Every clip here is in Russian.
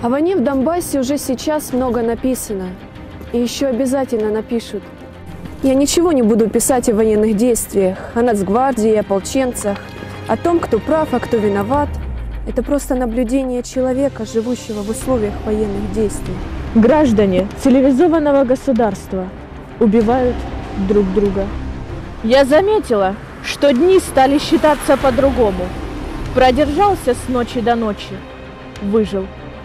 О войне в Донбассе уже сейчас много написано. И еще обязательно напишут. Я ничего не буду писать о военных действиях, о нацгвардии, о ополченцах, о том, кто прав, а кто виноват. Это просто наблюдение человека, живущего в условиях военных действий. Граждане цивилизованного государства убивают друг друга. Я заметила, что дни стали считаться по-другому. Продержался с ночи до ночи, выжил.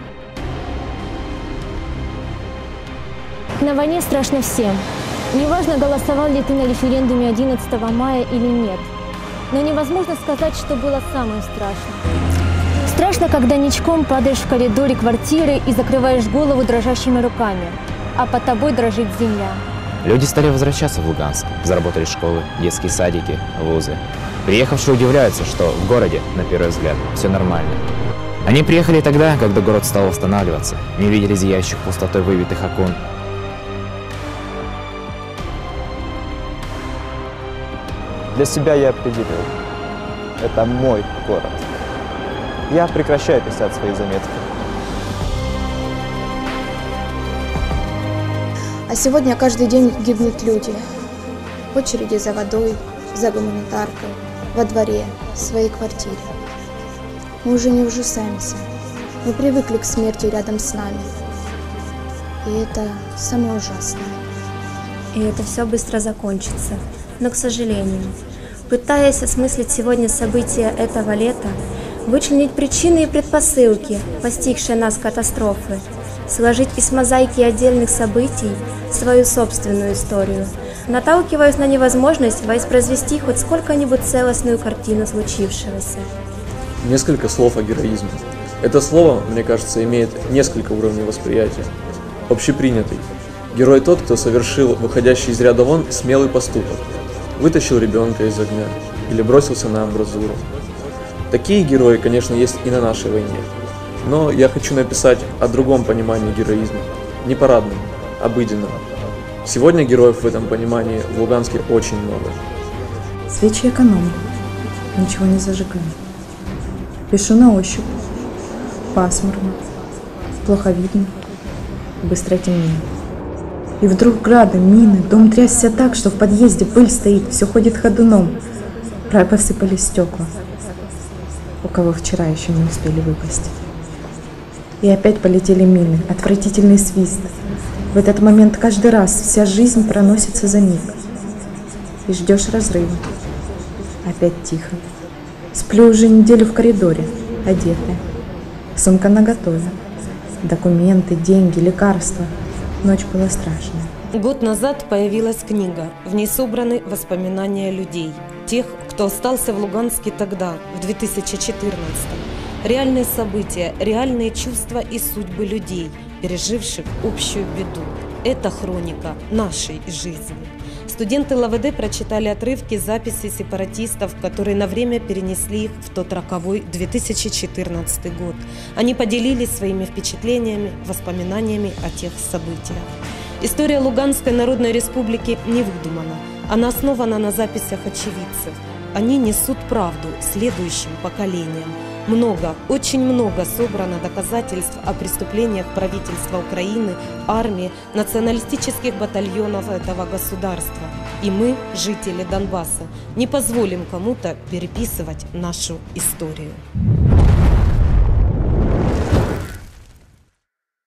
На войне страшно всем. Неважно, голосовал ли ты на референдуме 11 мая или нет. Но невозможно сказать, что было самым страшным. Страшно, когда ничком падаешь в коридоре квартиры и закрываешь голову дрожащими руками, а под тобой дрожит земля. Люди стали возвращаться в Луганск. Заработали школы, детские садики, вузы. Приехавшие удивляются, что в городе, на первый взгляд, все нормально. Они приехали тогда, когда город стал восстанавливаться, не видели зияющих пустотой выбитых окон. Для себя я определил. Это мой город. Я прекращаю писать свои заметки. А сегодня каждый день гибнут люди. В очереди за водой, за гуманитаркой, во дворе, в своей квартире. Мы уже не ужасаемся. Мы привыкли к смерти рядом с нами. И это самое ужасное. И это все быстро закончится. Но, к сожалению, пытаясь осмыслить сегодня события этого лета, вычленить причины и предпосылки, постигшие нас катастрофы, сложить из мозаики отдельных событий свою собственную историю, наталкиваясь на невозможность воспроизвести хоть сколько-нибудь целостную картину случившегося. Несколько слов о героизме. Это слово, мне кажется, имеет несколько уровней восприятия. Общепринятый. Герой тот, кто совершил выходящий из ряда вон смелый поступок. Вытащил ребенка из огня или бросился на амбразуру. Такие герои, конечно, есть и на нашей войне. Но я хочу написать о другом понимании героизма. Не парадном, обыденном. Сегодня героев в этом понимании в Луганске очень много. Свечи экономлю, ничего не зажигаю. Пишу на ощупь. Пасмурно, плохо видно, быстро темнеет. И вдруг грады, мины, дом трясся так, что в подъезде пыль стоит, все ходит ходуном. Посыпались стекла, у кого вчера еще не успели выпасть. И опять полетели мины, отвратительный свист. В этот момент каждый раз вся жизнь проносится за миг. И ждешь разрыва. Опять тихо. Сплю уже неделю в коридоре, одетая. Сумка наготове. Документы, деньги, лекарства. Ночь была страшная. Год назад появилась книга. В ней собраны воспоминания людей. Тех, кто остался в Луганске тогда, в 2014-м. Реальные события, реальные чувства и судьбы людей, переживших общую беду. Это хроника нашей жизни. Студенты ЛВД прочитали отрывки записей сепаратистов, которые на время перенесли их в тот роковой 2014 год. Они поделились своими впечатлениями, воспоминаниями о тех событиях. История Луганской Народной Республики не выдумана. Она основана на записях очевидцев. Они несут правду следующим поколениям. Много, очень много собрано доказательств о преступлениях правительства Украины, армии, националистических батальонов этого государства. И мы, жители Донбасса, не позволим кому-то переписывать нашу историю.